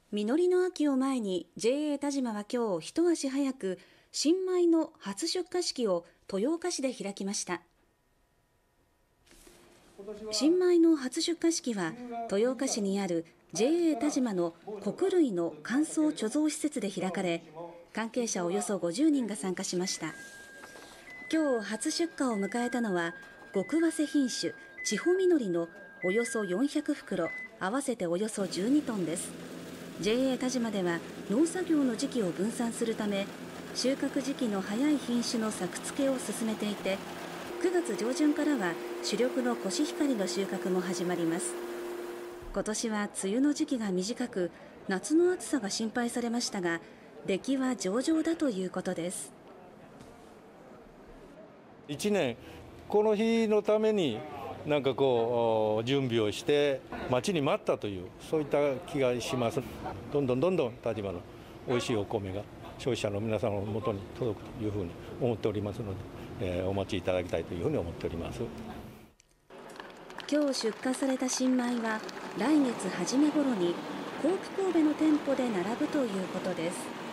実りの秋を前に JA 田島は今日一足早く新米の初出荷式を豊岡市で開きました。新米の初出荷式は豊岡市にある JA 田島の穀類の乾燥貯蔵施設で開かれ、関係者およそ50人が参加しました。今日初出荷を迎えたのは極早生品種千穂みのりのおよそ400袋合わせておよそ12トンです。 JA 田島では農作業の時期を分散するため収穫時期の早い品種の作付けを進めていて、9月上旬からは主力のコシヒカリの収穫も始まります。今年は梅雨の時期が短く夏の暑さが心配されましたが、出来は上々だということです。 1年この日のためになんかこう準備をして待ちに待ったという、そういった気がします。どんどん田島の美味しいお米が消費者の皆様のもとに届くというふうに思っておりますので、お待ちいただきたいというふうに思っております。 今日出荷された新米は来月初め頃に甲府神戸の店舗で並ぶということです。